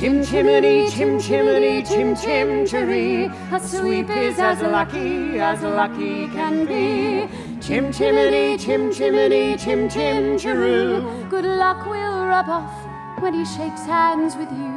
Chim chimney, chim chimney, chim chim chiree. A sweep is as lucky can be. Chim chimney, chim chimney, chim chim chiroo. Good luck will rub off when he shakes hands with you.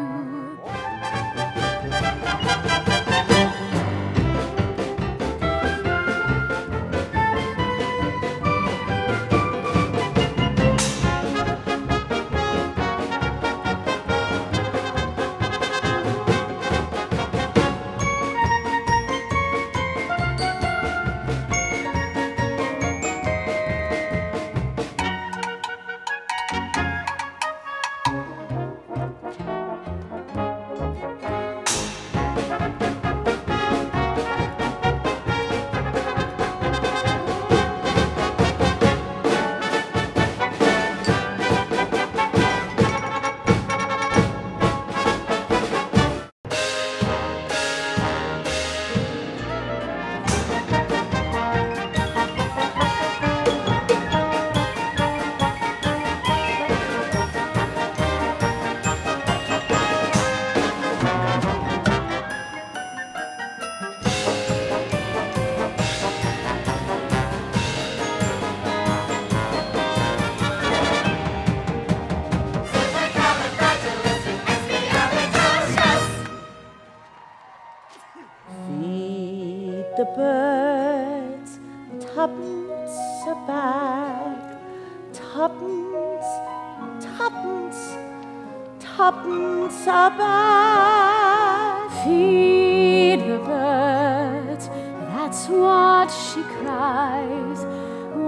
The birds, tuppence a bag, tuppence, tuppence, tuppence a bag. Feed the birds, that's what she cries,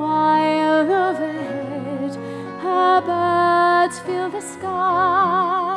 while overhead her birds fill the sky.